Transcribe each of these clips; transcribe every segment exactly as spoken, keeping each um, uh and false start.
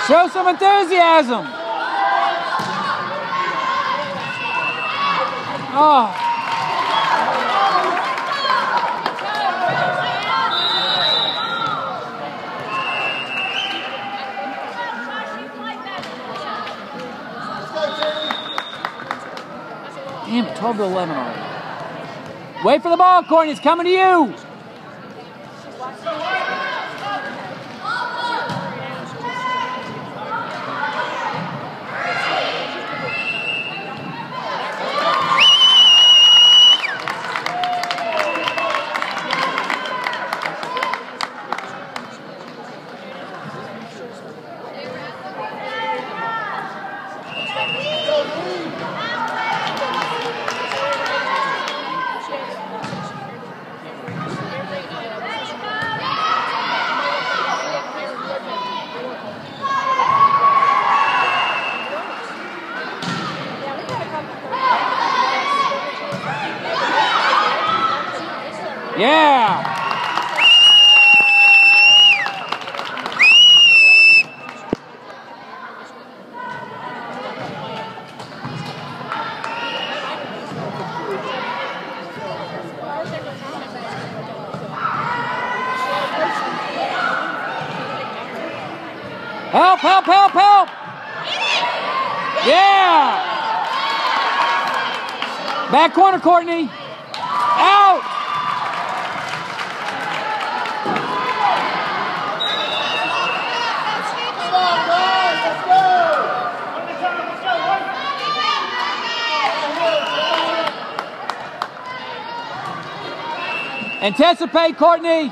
Show some enthusiasm. Oh. Damn it, twelve to eleven already. Wait for the ball, Courtney. It's coming to you. Yeah! Help, help, help, help! Yeah! Back corner, Courtney. Out! Anticipate, Courtney.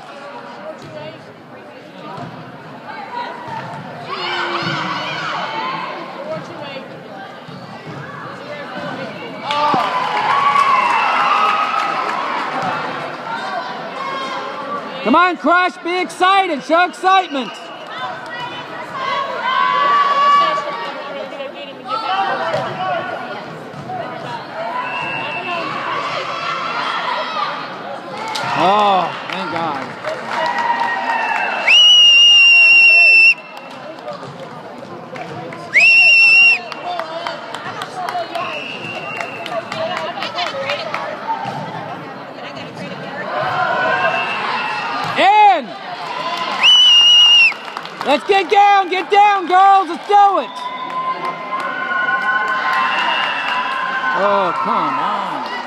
Come on, Crush, be excited. Show excitement. Oh, thank God. In! Let's get down, get down, girls. Let's do it. Oh, come on.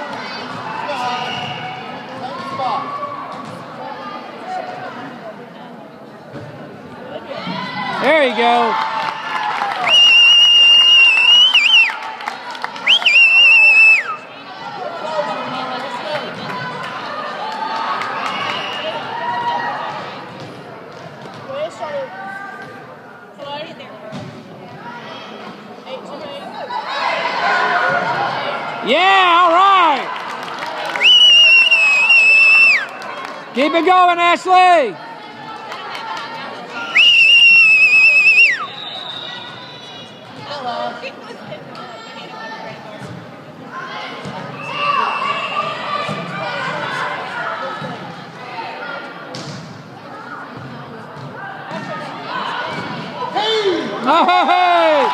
There you go. Yeah, all right. Keep it going, Ashley. Hey!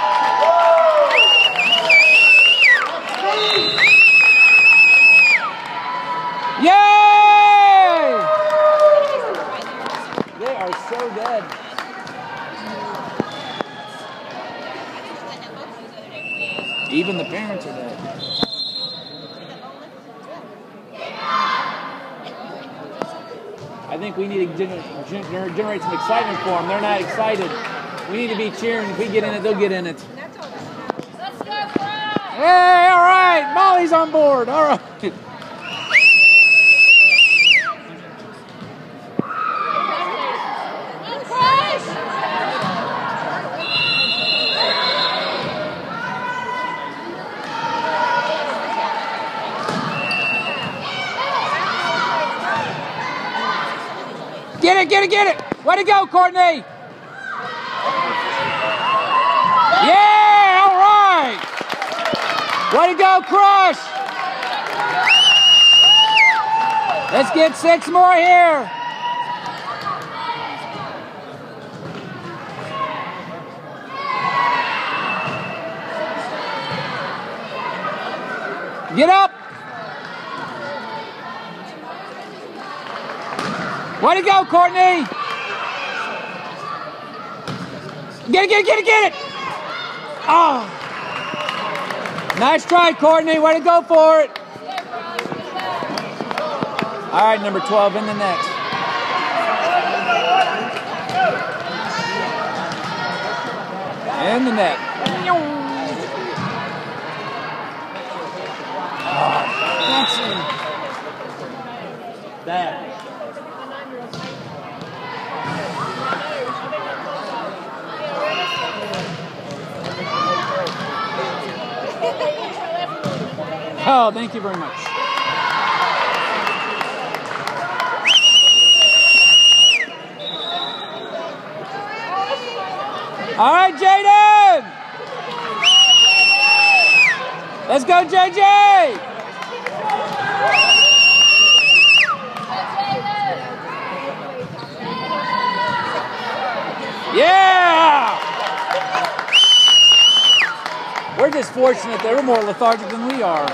Yay! They are so dead. Even the parents are dead. I think we need to gener gener generate some excitement for them. They're not excited. We need to be cheering. If we get in it, they'll get in it. Let's go, Brad! Hey, all right. Molly's on board. All right. Get it, get it, get it. Way to go, Courtney. Yeah, all right. Way to go, Crush. Let's get six more here. Get up. Way to go, Courtney. Get it, get it, get it, get it. Oh. Nice try, Courtney. Way to go for it. All right, number twelve in the net. In the net. That's that. Oh, thank you very much. All right, Jaden. Let's go, J J. Yeah! We're just fortunate they were more lethargic than we are.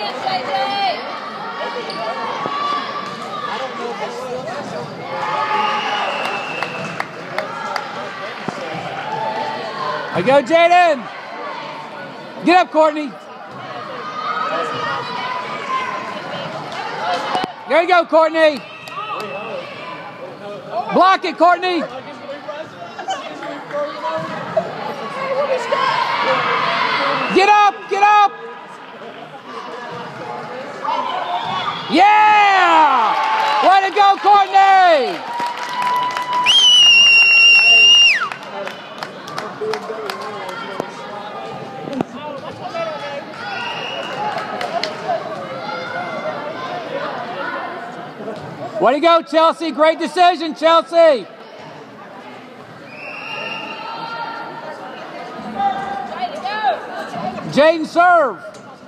I go, Jaden. Get up, Courtney. There you go, Courtney. Block it, Courtney. Get up, get up. Yeah! Way to go, Courtney. Way to go, Chelsea. Great decision, Chelsea. Jaden serve.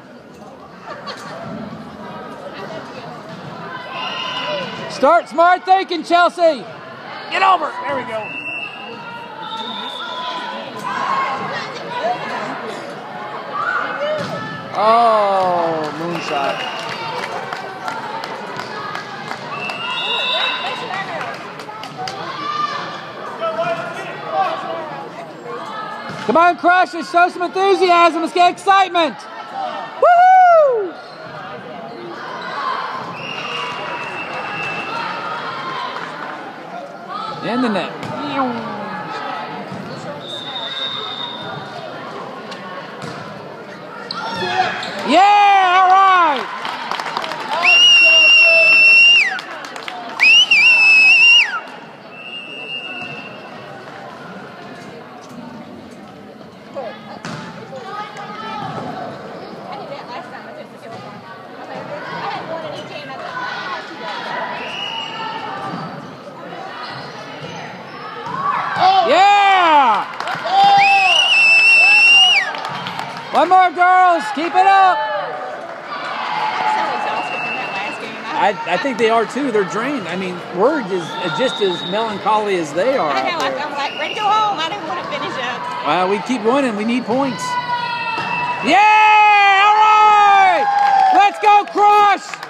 Start smart thinking, Chelsea. Get over. There we go. Oh, moonshot. Come on, Crush, let's show some enthusiasm. Let's get excitement. Woohoo! In the net. Yeah, all right. One more, girls. Keep it up. I, I think they are too. They're drained. I mean, we're just, just as melancholy as they are. I know. I'm like ready to go home. I didn't want to finish up. Well, we keep winning. We need points. Yeah! All right! Let's go, Crush!